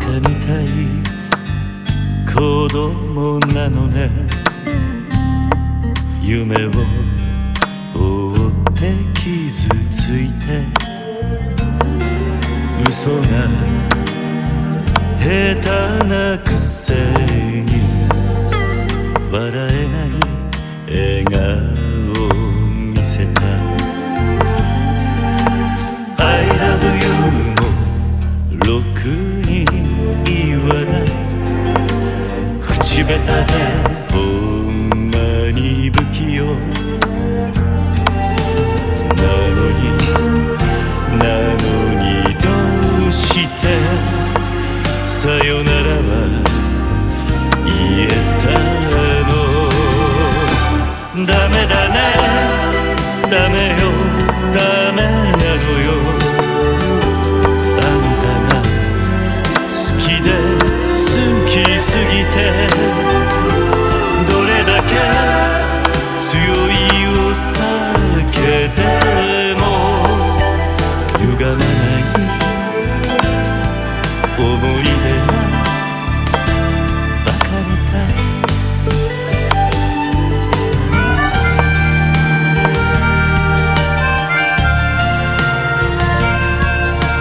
カみたい子供なのね。夢を追って傷ついて嘘が下手なくせに笑えない笑顔を見せた。 I love you もろくに言わない。口下手でほんまに不器用なのにどうしてさよなら